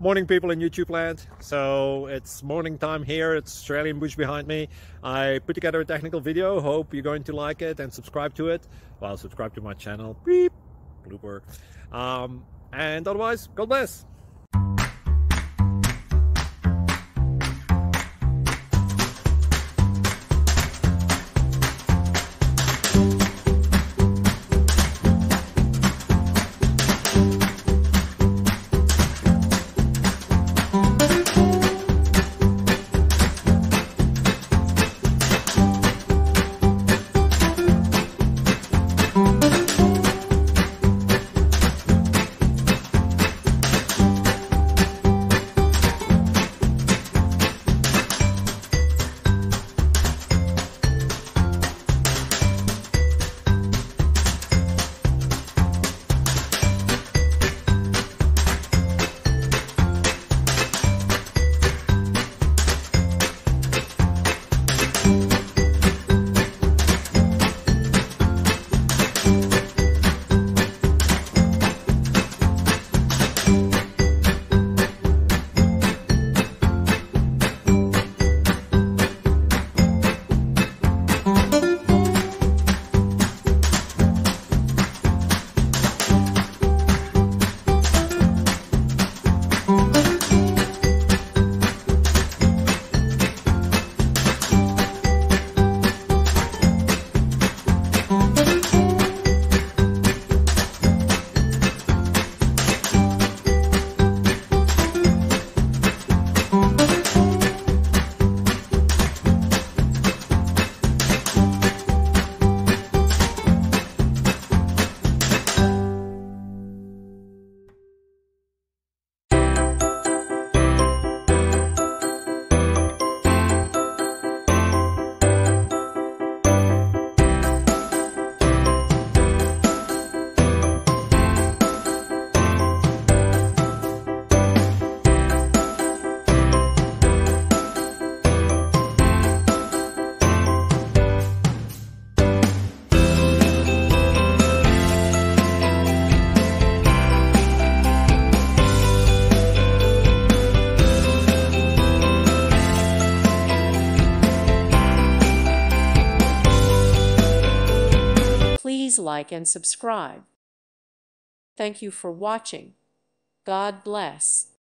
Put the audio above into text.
Morning, people in YouTube land. So it's morning time here. It's Australian bush behind me. I put together a technical video. Hope you're going to like it and subscribe to it. Well, subscribe to my channel. Beep. Blooper. And otherwise, God bless. Please like and subscribe. Thank you for watching. God bless.